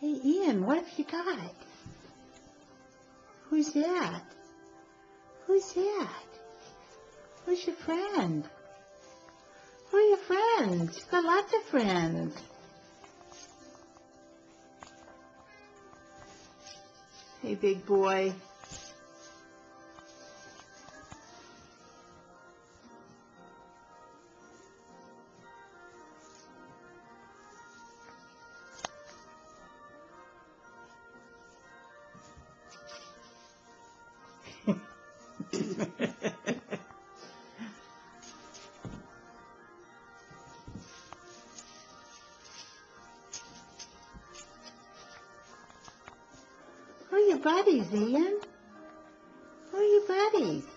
Hey, Ian, what have you got? Who's that? Who's that? Who's your friend? Who are your friends? You've got lots of friends. Hey, big boy. Who are your buddies, Ian? Who are your buddies?